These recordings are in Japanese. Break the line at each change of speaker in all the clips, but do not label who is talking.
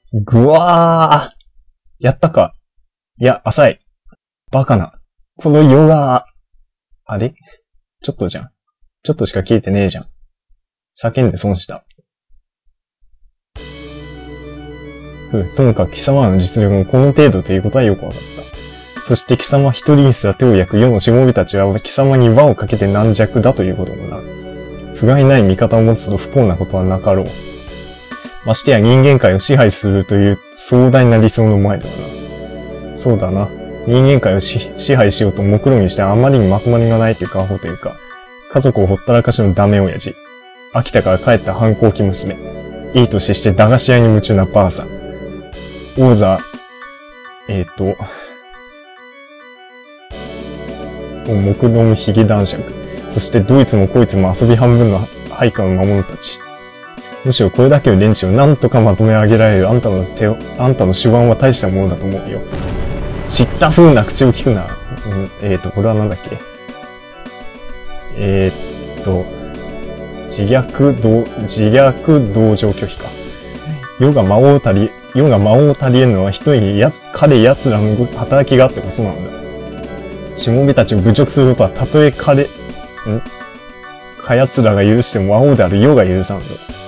ぐわー。やったか。いや、浅い。バカな。このヨガあれちょっとじゃん。ちょっとしか聞いてねえじゃん。叫んで損した。ともかく貴様の実力もこの程度ということはよくわかった。そして貴様一人にすら手を焼く世のしもべたちは貴様に輪をかけて軟弱だということもな。不甲斐ない味方を持つと不幸なことはなかろう。ましてや人間界を支配するという壮大な理想の前ではな。そうだな。人間界を支配しようと目論にしてあまりにまとまりがないというかアホというか、家族をほったらかしのダメ親父。秋田から帰った反抗期娘。いい年して駄菓子屋に夢中なばあさん。王座、目論むヒゲ男爵。そしてどいつもこいつも遊び半分の配下の魔物たち。むしろこれだけの連中をなんとかまとめ上げられるあんたの手腕は大したものだと思うよ。知った風な口を聞くな。これはなんだっけ自虐同情拒否か。世が魔王を足り得るのは一人彼奴らの働きがあってこそなのだ。しもべたちを侮辱することはたとえ奴らが許しても魔王である世が許さんぞ。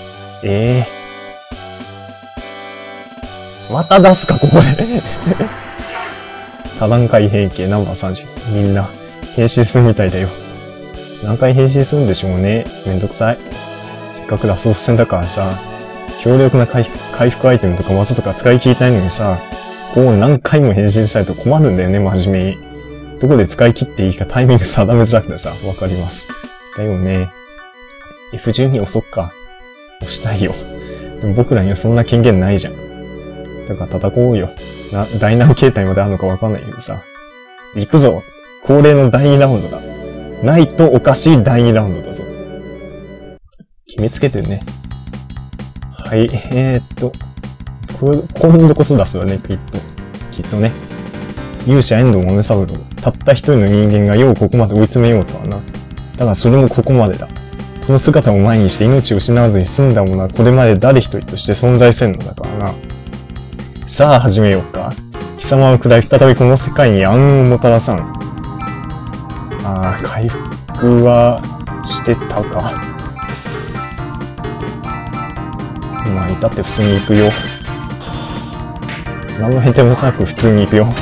また出すか、ここで。多段階変形ナンバー30。みんな、変身するみたいだよ。何回変身するんでしょうね。めんどくさい。せっかくラスボス戦だからさ、強力な回復アイテムとか技とか使い切りたいのにさ、こう何回も変身されると困るんだよね、真面目に。どこで使い切っていいかタイミング定めづらくてさ、わかります。だよね。F12 押そっか。押したいよ。でも僕らにはそんな権限ないじゃん。だから叩こうよ。第何形態まであるのかわかんないけどさ。行くぞ。恒例の第2ラウンドだ。ないとおかしい第2ラウンドだぞ。決めつけてるね。はい、今度こそ出すよね、きっとね。勇者遠藤豆三郎。たった一人の人間が世をここまで追い詰めようとはな。だがそれもここまでだ。この姿を前にして命を失わずに済んだものはこれまで誰一人として存在せんのだからな。さあ始めようか。貴様は再びこの世界に暗雲をもたらさん。回復はしてたか。まあ、至って普通に行くよ。何の変哲もなく普通に行くよ。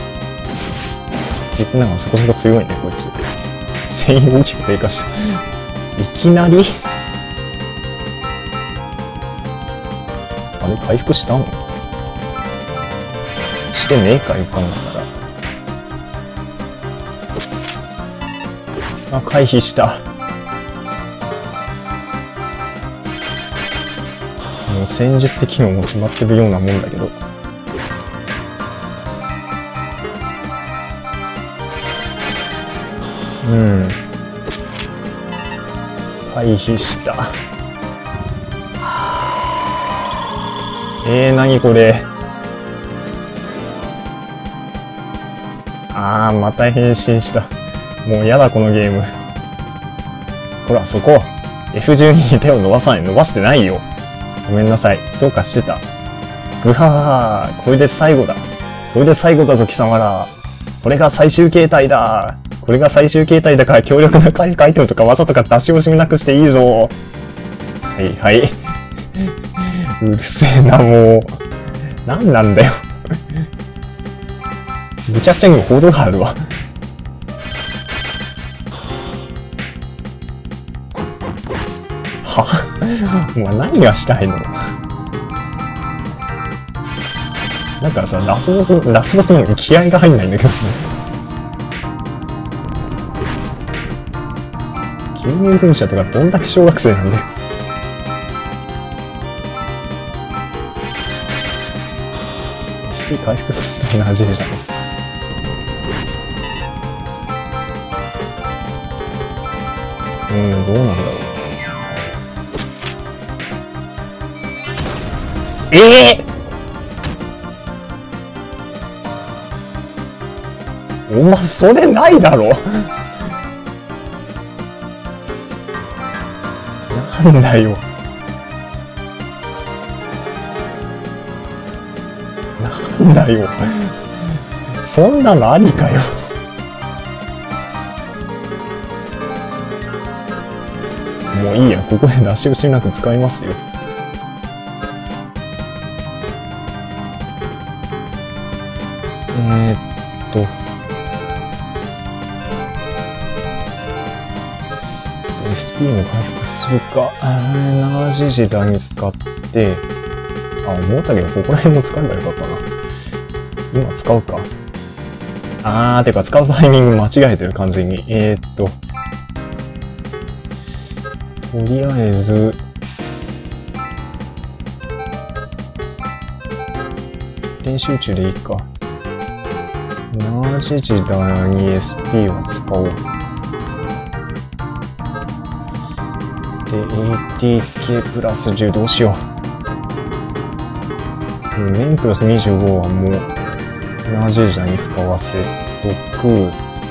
言ってなんかそこそこ強いね、こいつ。戦意大きく低下した。いきなりあれ、回復したの？してねえか、よく考えたら。回避した。もう戦術的にも決まってるようなもんだけど。回避した。何これ。また変身した。もうやだこのゲーム。ほら、そこ。F12 に手を伸ばしてないよ。ごめんなさい。どうかしてた。ぐはー。これで最後だ。これで最後だぞ、貴様ら。これが最終形態だ。これが最終形態だから強力な回復アイテムとか技とか出し惜しみなくしていいぞ。はいはい。うるせえな、もう。なんなんだよ。むちゃくちゃにも報道があるわ。は？もう何がしたいの？なんかさ、ラスボスの気合が入んないんだけど。急に噴射とかどんだけ小学生なんだよ。SP 回復させたいな、味じゃん。どうなんだろう。お前、それないだろ。なんだよ。 なんだよ。そんなのありかよ。もういいや、ここで出し惜しみなく使いますよ。SP も回復するか。7時時代に使って、思ったけど、ここら辺も使えばよかったな。今使うか。てか使うタイミング間違えてる、完全に。とりあえず、一点集中でいいか。7時時代に SP は使おう。で、ATK プラス10どうしよう。面プラス25はもう7時時代に使わせとく。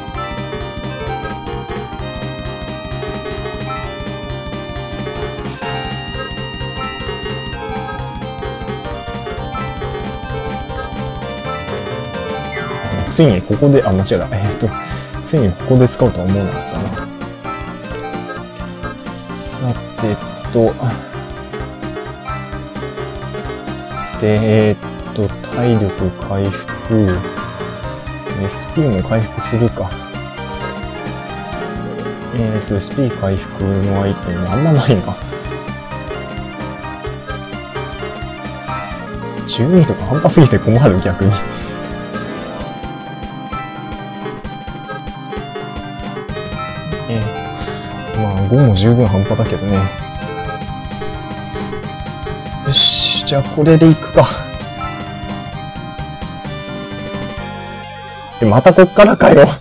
ついにここで、間違えた。ついにここで使うとは思わなかったな。さてで、体力回復。SP も回復するか。SP 回復のアイテムあんまないな。12とか半端すぎて困る、逆に。5も十分半端だけどね。よし、じゃあこれでいくか。で、またこっからかよ。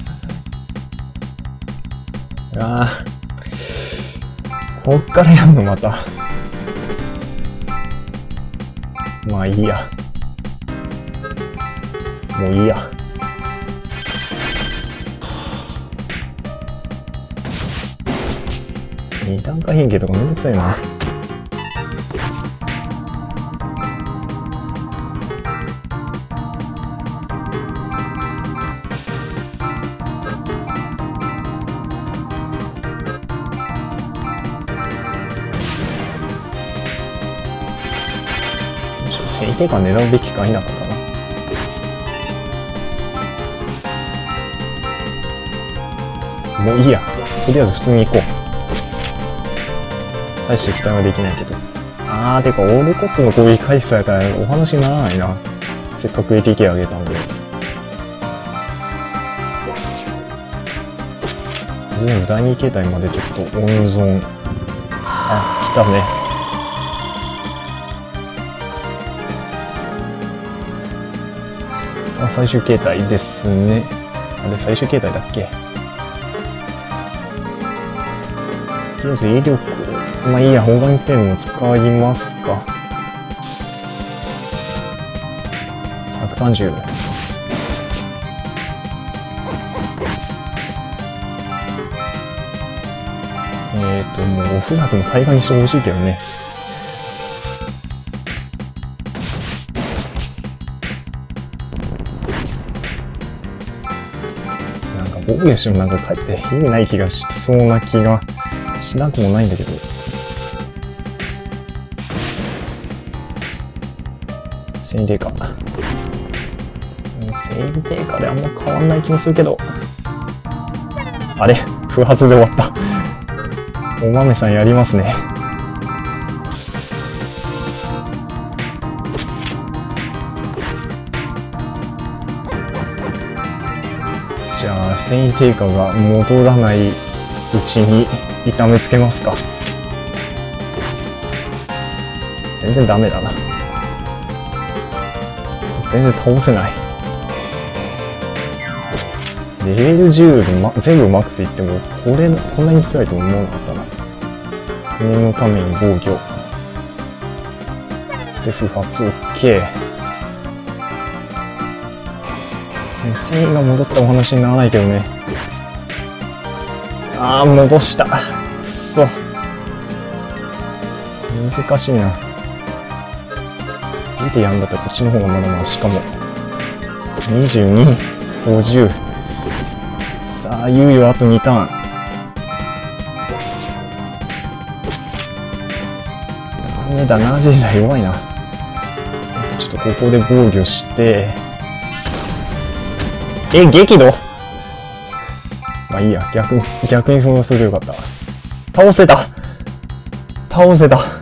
こっからやんのまた。まあいいや。もういいや。二段階変形とかめんどくさいな。先手感狙うべきか否かだな。もういいや。とりあえず普通に行こう。大して期待はできないけど。てか、オールコットの攻撃回避されたらお話にならないな。せっかく ATK あげたんで。とりあえず第2形態までちょっと温存。来たね。さあ、最終形態ですね。あれ、最終形態だっけ？とりあえず威力。まあいいや、砲丸点も使いますか。130。もうオフザクの対岸にしてほしいけどね。なんか防御してもなんかかえって意味ない気がしそうな気がしなくもないんだけど。繊維低下。繊維低下であんま変わんない気もするけど。あれ？不発で終わった。お豆さんやりますね。じゃあ、繊維低下が戻らないうちに痛めつけますか。全然ダメだな。全然倒せない。レベル10で、全部マックスいっても、こんなに強いと思わなかったな。念のために防御。で、不発 OK。繊維が戻ったお話にならないけどね。戻した。くっそ。難しいな。 2でやんだったらこっちの方がまだまだ、しかも。22、50。さあ、いよいよあと2ターン。ダメだ、ナジーラ弱いな。ちょっとここで防御して。激怒。まあいいや、逆にそれがよかった。倒せた。